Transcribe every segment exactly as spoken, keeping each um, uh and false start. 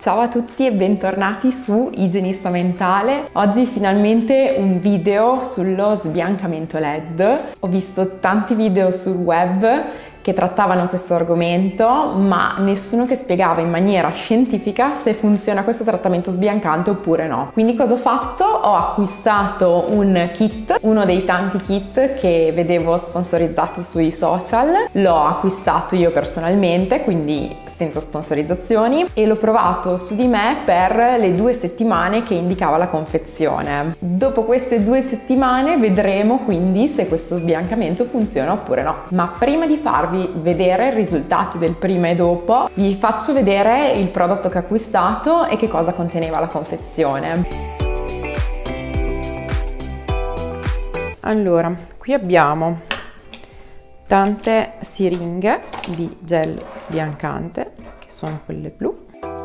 Ciao a tutti e bentornati su Igienista Mentale. Oggi finalmente un video sullo sbiancamento L E D. Ho visto tanti video sul web che trattavano questo argomento, ma nessuno che spiegava in maniera scientifica se funziona questo trattamento sbiancante oppure no. Quindi cosa ho fatto? Ho acquistato un kit, uno dei tanti kit che vedevo sponsorizzato sui social. L'ho acquistato io personalmente, quindi senza sponsorizzazioni, e l'ho provato su di me per le due settimane che indicava la confezione. Dopo queste due settimane vedremo quindi se questo sbiancamento funziona oppure no. Ma prima di farvi vedere il risultato del prima e dopo, vi faccio vedere il prodotto che ho acquistato e che cosa conteneva la confezione. Allora, qui abbiamo tante siringhe di gel sbiancante, che sono quelle blu.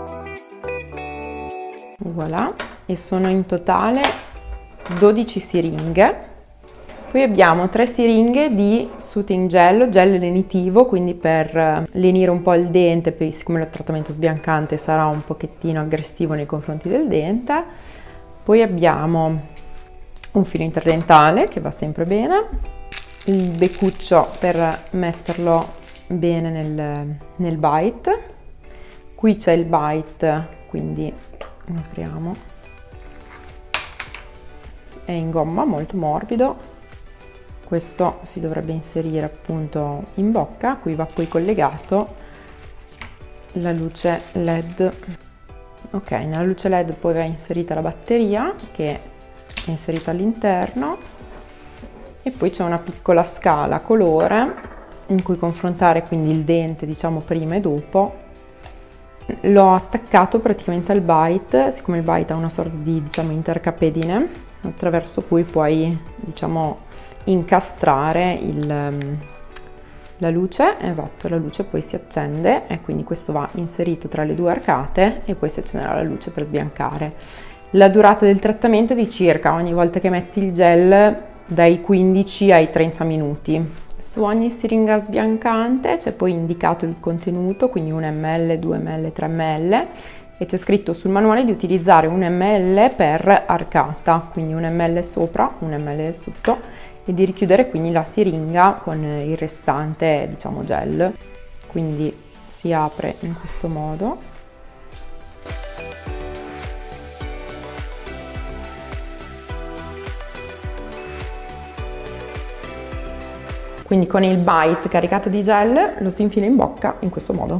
Voilà, e sono in totale dodici siringhe. Qui abbiamo tre siringhe di soothing gel, gel lenitivo, quindi per lenire un po' il dente, poi siccome il trattamento sbiancante sarà un pochettino aggressivo nei confronti del dente. Poi abbiamo un filo interdentale che va sempre bene, il beccuccio per metterlo bene nel, nel bite. Qui c'è il bite, quindi lo apriamo, è in gomma, molto morbido. Questo si dovrebbe inserire appunto in bocca. Qui va poi collegato la luce L E D. Ok, nella luce L E D poi va inserita la batteria che è inserita all'interno, e poi c'è una piccola scala a colore in cui confrontare quindi il dente, diciamo, prima e dopo. L'ho attaccato praticamente al bite, siccome il bite ha una sorta di, diciamo, intercapedine attraverso cui puoi, diciamo, incastrare il, la luce. Esatto, la luce poi si accende e quindi questo va inserito tra le due arcate e poi si accenderà la luce per sbiancare. La durata del trattamento è di circa, ogni volta che metti il gel, dai quindici ai trenta minuti. Su ogni siringa sbiancante c'è poi indicato il contenuto, quindi un millilitro, due millilitri, tre millilitri, e c'è scritto sul manuale di utilizzare un millilitro per arcata, quindi un millilitro sopra, un millilitro sotto, e di richiudere quindi la siringa con il restante, diciamo, gel. Quindi si apre in questo modo. Quindi con il bite caricato di gel lo si infila in bocca in questo modo.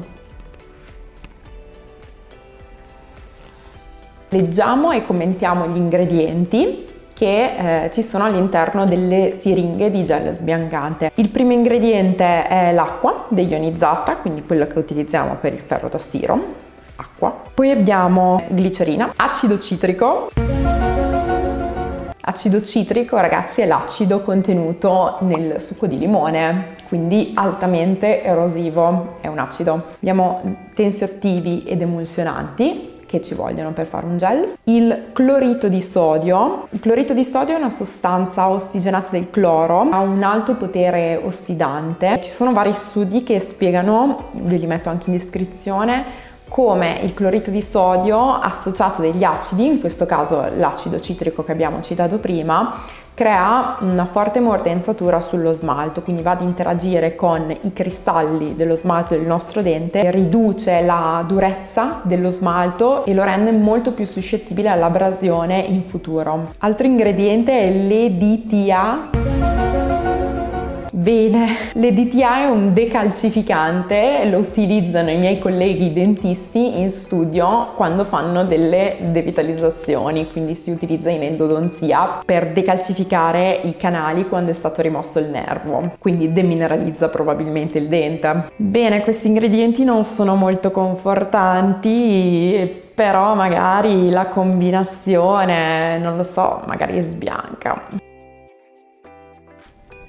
Leggiamo e commentiamo gli ingredienti che eh, ci sono all'interno delle siringhe di gel sbiancante. Il primo ingrediente è l'acqua deionizzata, quindi quella che utilizziamo per il ferro da stiro, acqua. Poi abbiamo glicerina, acido citrico. Acido citrico, ragazzi, è l'acido contenuto nel succo di limone, quindi altamente erosivo, è un acido. Abbiamo tensioattivi ed emulsionanti che ci vogliono per fare un gel. Il clorito di sodio. Il clorito di sodio è una sostanza ossigenata del cloro, ha un alto potere ossidante. Ci sono vari studi che spiegano, ve li metto anche in descrizione, come il clorito di sodio associato a degli acidi, in questo caso l'acido citrico che abbiamo citato prima, crea una forte mordenzatura sullo smalto, quindi va ad interagire con i cristalli dello smalto del nostro dente, riduce la durezza dello smalto e lo rende molto più suscettibile all'abrasione in futuro. Altro ingrediente è l'E D T A. Bene, l'E D T A è un decalcificante, lo utilizzano i miei colleghi dentisti in studio quando fanno delle devitalizzazioni, quindi si utilizza in endodonzia per decalcificare i canali quando è stato rimosso il nervo, quindi demineralizza probabilmente il dente. Bene, questi ingredienti non sono molto confortanti, però magari la combinazione, non lo so, magari sbianca.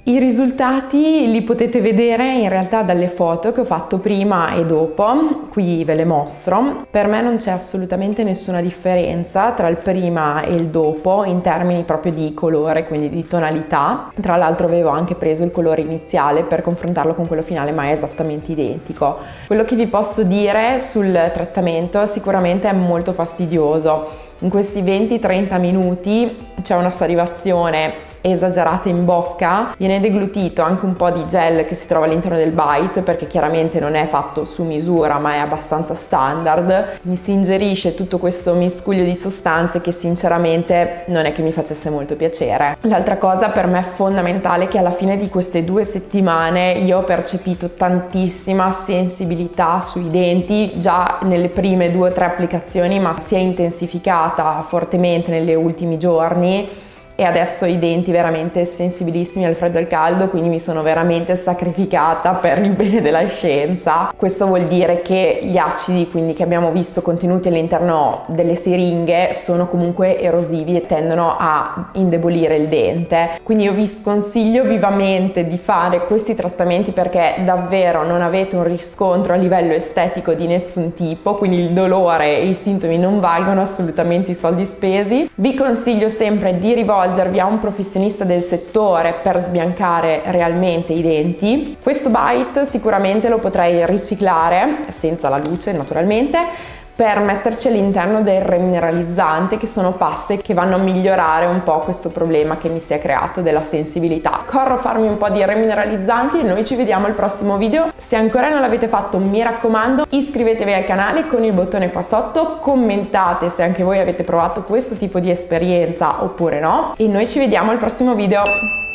I risultati li potete vedere in realtà dalle foto che ho fatto prima e dopo, qui ve le mostro. Per me non c'è assolutamente nessuna differenza tra il prima e il dopo in termini proprio di colore, quindi di tonalità. Tra l'altro avevo anche preso il colore iniziale per confrontarlo con quello finale, ma è esattamente identico. Quello che vi posso dire sul trattamento sicuramente è molto fastidioso. In questi venti trenta minuti c'è una salivazione esagerata in bocca, viene deglutito anche un po' di gel che si trova all'interno del bite, perché chiaramente non è fatto su misura ma è abbastanza standard. Mi si ingerisce tutto questo miscuglio di sostanze che sinceramente non è che mi facesse molto piacere. L'altra cosa per me fondamentale è che alla fine di queste due settimane io ho percepito tantissima sensibilità sui denti già nelle prime due o tre applicazioni, ma si è intensificata fortemente negli ultimi giorni e adesso i denti veramente sensibilissimi al freddo e al caldo, quindi mi sono veramente sacrificata per il bene della scienza. Questo vuol dire che gli acidi, quindi che abbiamo visto contenuti all'interno delle siringhe, sono comunque erosivi e tendono a indebolire il dente. Quindi io vi sconsiglio vivamente di fare questi trattamenti perché davvero non avete un riscontro a livello estetico di nessun tipo, quindi il dolore e i sintomi non valgono assolutamente i soldi spesi. Vi consiglio sempre di rivolgervi a un professionista del settore per sbiancare realmente i denti. Questo bite sicuramente lo potrei riciclare, senza la luce naturalmente, per metterci all'interno del remineralizzante, che sono paste che vanno a migliorare un po' questo problema che mi si è creato della sensibilità. Corro a farmi un po' di remineralizzanti e noi ci vediamo al prossimo video. Se ancora non l'avete fatto, mi raccomando, iscrivetevi al canale con il bottone qua sotto, commentate se anche voi avete provato questo tipo di esperienza oppure no, e noi ci vediamo al prossimo video.